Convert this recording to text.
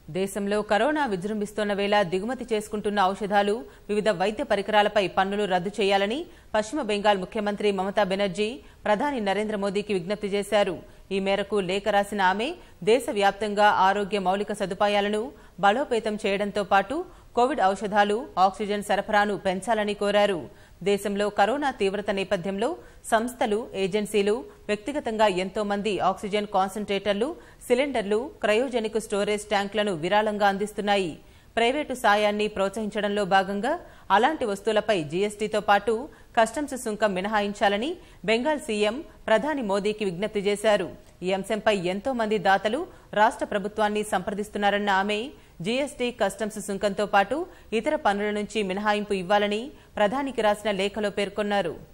దేశంలో కరోనా విజృంభిస్తున్న వేళ దిగుమతి చేసుకుంటున్న ఔషధాలు వివిధ వైద్య పరికరాలపై పన్నులు రద్దు చేయాలని పశ్చిమ బెంగాల్ ముఖ్యమంత్రి మమతా బెనర్జీ ప్రధాని నరేంద్ర మోదీకి విజ్ఞప్తి చేశారు. ఈ మేరకు లేఖ రాసిన ఆమె దేశవ్యాప్తంగా ఆరోగ్య మౌలిక సదుపాయాలను బలోపేతం చేయడంతో పాటు కోవిడ్ ఔషధాలు, ఆక్సిజన్ సరఫరాను పెంచాలని కోరారు. దేశంలో కరోనా తీవ్రత నేపథ్యంలో సంస్థలు, ఏజెన్సీలు వ్యక్తిగతంగా ఎంతో మంది ఆక్సిజన్ కాన్సంట్రేటర్లు, సిలిండర్లు, క్రయోజెనిక్ స్టోరేజ్ ట్యాంకులను విరాళంగా అందిస్తున్నాయి. ప్రైవేటు సాయాన్ని ప్రోత్సహించడంలో భాగంగా అలాంటి వస్తువులపై జీఎస్టీతో పాటు కస్టమ్స్ సుంకం మినహాయించాలని బెంగాల్ సీఎం ప్రధాని మోదీకి విజ్ఞప్తి చేశారు. ఈ అంశంపై ఎంతో మంది దాతలు రాష్ట్ర ప్రభుత్వాన్ని సంప్రదిస్తున్నారన్న ఆమె జీఎస్టీ, కస్టమ్స్ సుంకంతో పాటు ఇతర పన్నుల నుంచి మినహాయింపు ఇవ్వాలని ప్రధానికి రాసిన లేఖలో పేర్కొన్నారు.